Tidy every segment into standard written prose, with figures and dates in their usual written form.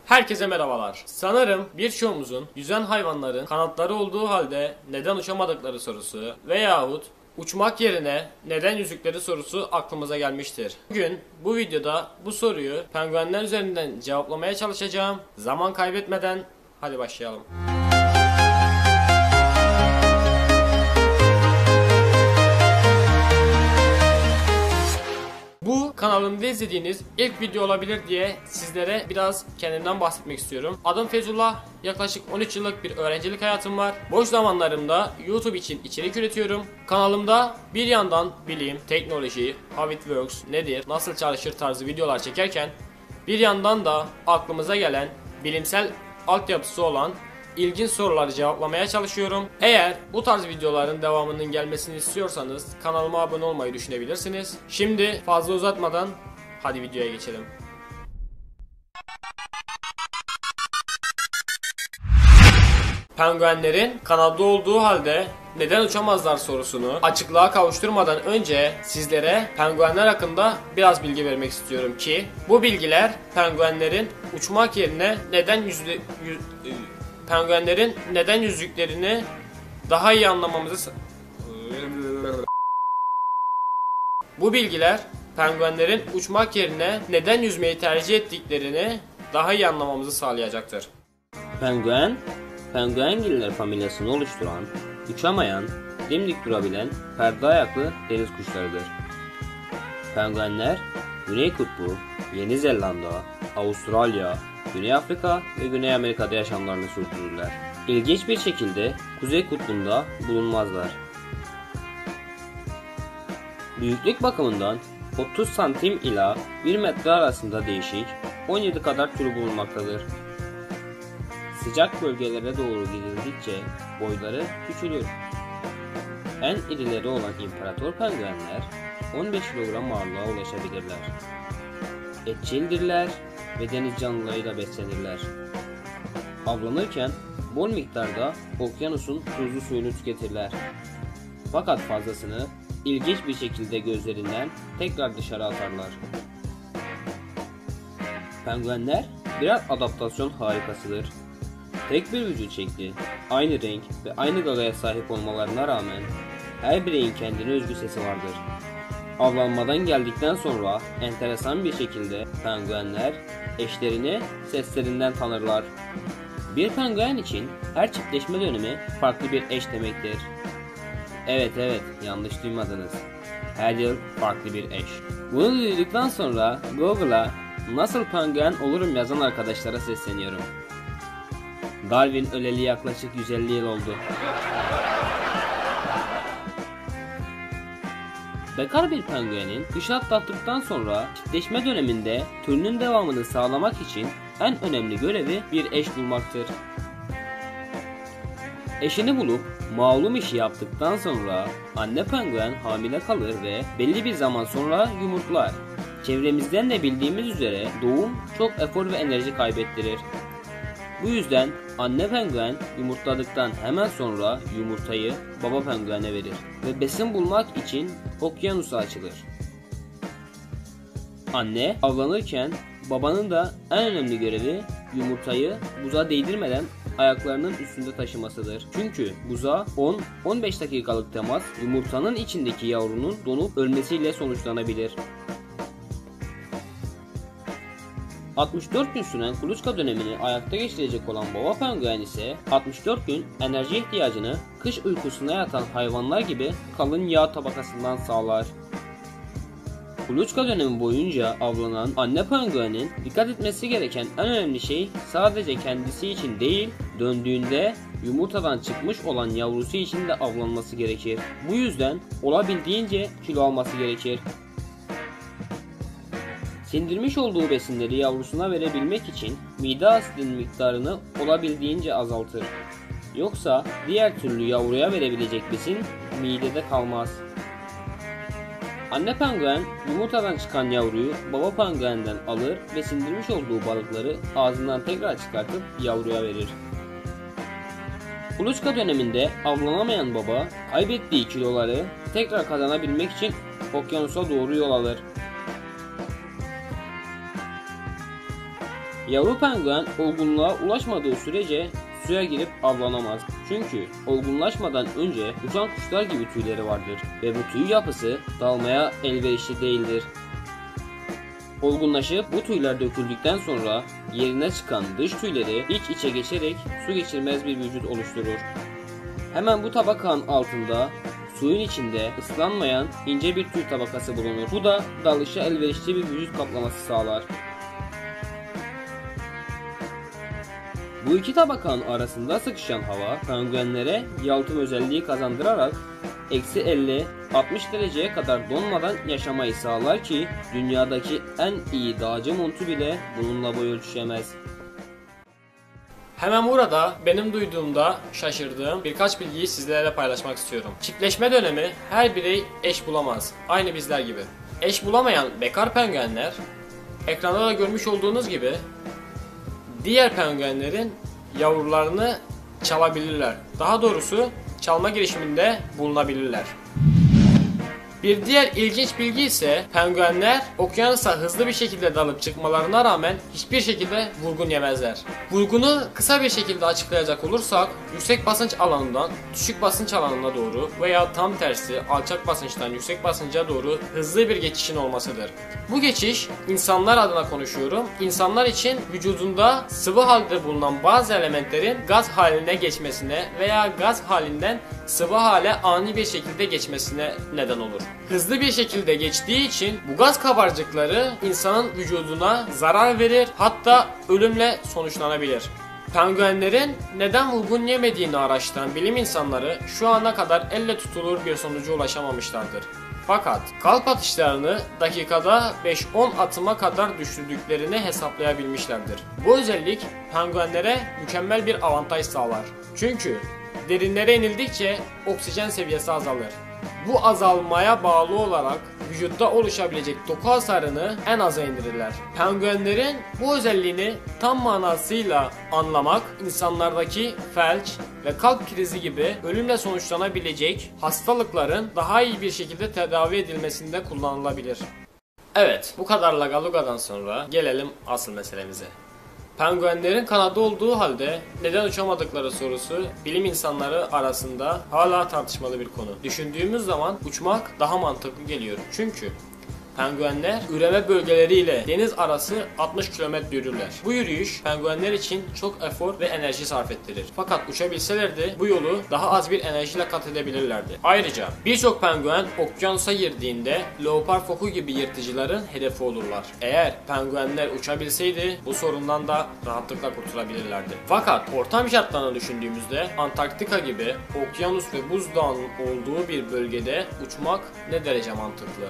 Herkese merhabalar. Sanırım birçoğumuzun yüzen hayvanların kanatları olduğu halde neden uçamadıkları sorusu veyahut uçmak yerine neden yüzdükleri sorusu aklımıza gelmiştir. Bugün bu videoda bu soruyu penguenler üzerinden cevaplamaya çalışacağım. Zaman kaybetmeden hadi başlayalım. Bu kanalımda izlediğiniz ilk video olabilir diye sizlere biraz kendimden bahsetmek istiyorum. Adım Feyzullah, yaklaşık 13 yıllık bir öğrencilik hayatım var. Boş zamanlarımda YouTube için içerik üretiyorum. Kanalımda bir yandan bilim, teknoloji, how it works, nedir, nasıl çalışır tarzı videolar çekerken bir yandan da aklımıza gelen bilimsel altyapısı olan İlginç soruları cevaplamaya çalışıyorum. Eğer bu tarz videoların devamının gelmesini istiyorsanız kanalıma abone olmayı düşünebilirsiniz. Şimdi fazla uzatmadan hadi videoya geçelim. Penguenlerin kanadı olduğu halde neden uçamazlar sorusunu açıklığa kavuşturmadan önce sizlere penguenler hakkında biraz bilgi vermek istiyorum ki bu bilgiler penguenlerin uçmak yerine penguenlerin neden yüzdüklerini daha iyi anlamamızı Bu bilgiler penguenlerin uçmak yerine neden yüzmeyi tercih ettiklerini daha iyi anlamamızı sağlayacaktır. Penguengiller familyasını oluşturan, uçamayan, dimdik durabilen perde ayaklı deniz kuşlarıdır. Penguenler Güney Kutbu, Yeni Zelanda, Avustralya, Güney Afrika ve Güney Amerika'da yaşamlarını sürdürürler. İlginç bir şekilde Kuzey Kutbu'nda bulunmazlar. Büyüklük bakımından 30 santim ila 1 metre arasında değişik 17 kadar türü bulunmaktadır. Sıcak bölgelere doğru gidildikçe boyları küçülür. En irileri olan imparator penguenler 15 kilogram ağırlığa ulaşabilirler. Etçildirler ve deniz canlılarıyla beslenirler. Avlanırken bol miktarda okyanusun tuzlu suyunu tüketirler. Fakat fazlasını ilginç bir şekilde gözlerinden tekrar dışarı atarlar. Penguenler birer adaptasyon harikasıdır. Tek bir vücut şekli, aynı renk ve aynı gagaya sahip olmalarına rağmen her bireyin kendine özgü sesi vardır. Avlanmadan geldikten sonra enteresan bir şekilde penguenler eşlerini seslerinden tanırlar. Bir penguen için her çiftleşme dönemi farklı bir eş demektir. Evet, yanlış duymadınız. Her yıl farklı bir eş. Bunu duyduktan sonra Google'a nasıl penguen olurum yazan arkadaşlara sesleniyorum. Darwin öleli yaklaşık 150 yıl oldu. Bekar bir penguenin kışı atlattıktan sonra çiftleşme döneminde türünün devamını sağlamak için en önemli görevi bir eş bulmaktır. Eşini bulup malum işi yaptıktan sonra anne penguen hamile kalır ve belli bir zaman sonra yumurtlar. Çevremizden de bildiğimiz üzere doğum çok efor ve enerji kaybettirir. Bu yüzden anne penguen yumurtladıktan hemen sonra yumurtayı baba penguene verir ve besin bulmak için okyanusa açılır. Anne avlanırken babanın da en önemli görevi yumurtayı buza değdirmeden ayaklarının üstünde taşımasıdır. Çünkü buza 10-15 dakikalık temas yumurtanın içindeki yavrunun donup ölmesiyle sonuçlanabilir. 64 gün süren kuluçka dönemini ayakta geçirecek olan baba penguen ise 64 gün enerji ihtiyacını kış uykusuna yatan hayvanlar gibi kalın yağ tabakasından sağlar. Kuluçka dönemi boyunca avlanan anne penguenin dikkat etmesi gereken en önemli şey sadece kendisi için değil, döndüğünde yumurtadan çıkmış olan yavrusu için de avlanması gerekir. Bu yüzden olabildiğince kilo alması gerekir. Sindirmiş olduğu besinleri yavrusuna verebilmek için mide asidinin miktarını olabildiğince azaltır. Yoksa diğer türlü yavruya verebilecek besin midede kalmaz. Anne penguen yumurtadan çıkan yavruyu baba penguenden alır ve sindirmiş olduğu balıkları ağzından tekrar çıkartıp yavruya verir. Kuluçka döneminde avlanamayan baba kaybettiği kiloları tekrar kazanabilmek için okyanusa doğru yol alır. Yavru penguen olgunluğa ulaşmadığı sürece suya girip avlanamaz. Çünkü olgunlaşmadan önce uçan kuşlar gibi tüyleri vardır ve bu tüy yapısı dalmaya elverişli değildir. Olgunlaşıp bu tüyler döküldükten sonra yerine çıkan dış tüyleri iç içe geçerek su geçirmez bir vücut oluşturur. Hemen bu tabakanın altında suyun içinde ıslanmayan ince bir tüy tabakası bulunur. Bu da dalışa elverişli bir vücut kaplaması sağlar. Bu iki tabakanın arasında sıkışan hava penguenlere yalıtım özelliği kazandırarak -50-60 dereceye kadar donmadan yaşamayı sağlar ki dünyadaki en iyi dağcı montu bile bununla boy ölçüşemez. Hemen burada benim duyduğumda şaşırdığım birkaç bilgiyi sizlerle paylaşmak istiyorum. Çiftleşme dönemi her birey eş bulamaz. Aynı bizler gibi. Eş bulamayan bekar penguenler ekranda da görmüş olduğunuz gibi diğer penguenlerin yavrularını çalabilirler. Daha doğrusu çalma girişiminde bulunabilirler. Bir diğer ilginç bilgi ise penguenler okyanusa hızlı bir şekilde dalıp çıkmalarına rağmen hiçbir şekilde vurgun yemezler. Vurgunu kısa bir şekilde açıklayacak olursak yüksek basınç alanından düşük basınç alanına doğru veya tam tersi alçak basınçtan yüksek basınca doğru hızlı bir geçişin olmasıdır. Bu geçiş insanlar adına konuşuyorum. İnsanlar için vücudunda sıvı halde bulunan bazı elementlerin gaz haline geçmesine veya gaz halinden sıvı hale ani bir şekilde geçmesine neden olur. Hızlı bir şekilde geçtiği için bu gaz kabarcıkları insanın vücuduna zarar verir, hatta ölümle sonuçlanabilir. Penguenlerin neden vurgun yemediğini araştıran bilim insanları şu ana kadar elle tutulur bir sonuca ulaşamamışlardır. Fakat kalp atışlarını dakikada 5-10 atıma kadar düşürdüklerini hesaplayabilmişlerdir. Bu özellik penguenlere mükemmel bir avantaj sağlar. Çünkü derinlere inildikçe oksijen seviyesi azalır. Bu azalmaya bağlı olarak vücutta oluşabilecek doku hasarını en aza indirirler. Penguenlerin bu özelliğini tam manasıyla anlamak, insanlardaki felç ve kalp krizi gibi ölümle sonuçlanabilecek hastalıkların daha iyi bir şekilde tedavi edilmesinde kullanılabilir. Evet, bu kadar lagalugadan sonra gelelim asıl meselemize. Penguenlerin kanadı olduğu halde neden uçamadıkları sorusu bilim insanları arasında hala tartışmalı bir konu. Düşündüğümüz zaman uçmak daha mantıklı geliyor. Çünkü penguenler üreme bölgeleriyle deniz arası 60 kilometre yürürler. Bu yürüyüş penguenler için çok efor ve enerji sarf ettirir. Fakat uçabilselerdi bu yolu daha az bir enerjiyle kat edebilirlerdi. Ayrıca birçok penguen okyanusa girdiğinde leopar foku gibi yırtıcıların hedefi olurlar. Eğer penguenler uçabilseydi bu sorundan da rahatlıkla kurtulabilirlerdi. Fakat ortam şartlarını düşündüğümüzde Antarktika gibi okyanus ve buzdağının olduğu bir bölgede uçmak ne derece mantıklı?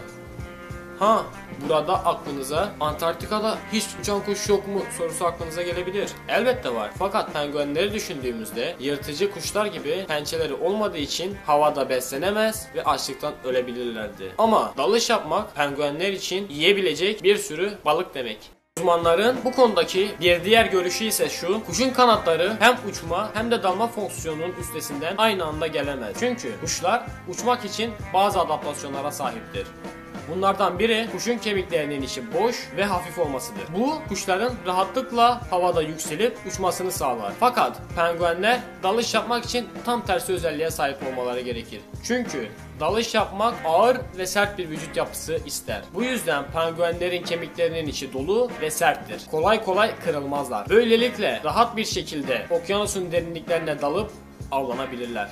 Burada aklınıza Antarktika'da hiç uçan kuş yok mu sorusu aklınıza gelebilir. Elbette var. Fakat penguenleri düşündüğümüzde yırtıcı kuşlar gibi pençeleri olmadığı için havada beslenemez ve açlıktan ölebilirlerdi. Ama dalış yapmak penguenler için yiyebilecek bir sürü balık demek. Uzmanların bu konudaki bir diğer görüşü ise şu: kuşun kanatları hem uçma hem de dalma fonksiyonunun üstesinden aynı anda gelemez. Çünkü kuşlar uçmak için bazı adaptasyonlara sahiptir. Bunlardan biri kuşun kemiklerinin içi boş ve hafif olmasıdır. Bu kuşların rahatlıkla havada yükselip uçmasını sağlar. Fakat penguenler dalış yapmak için tam tersi özelliğe sahip olmaları gerekir. Çünkü dalış yapmak ağır ve sert bir vücut yapısı ister. Bu yüzden penguenlerin kemiklerinin içi dolu ve serttir. Kolay kolay kırılmazlar. Böylelikle rahat bir şekilde okyanusun derinliklerine dalıp avlanabilirler.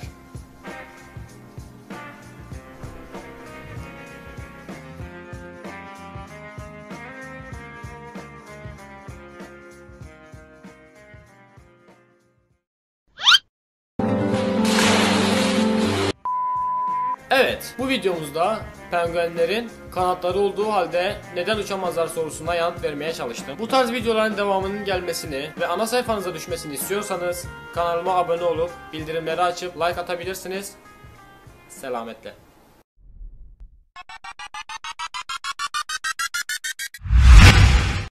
Evet, bu videomuzda penguenlerin kanatları olduğu halde neden uçamazlar sorusuna yanıt vermeye çalıştım. Bu tarz videoların devamının gelmesini ve ana sayfanıza düşmesini istiyorsanız kanalıma abone olup bildirimleri açıp like atabilirsiniz. Selametle.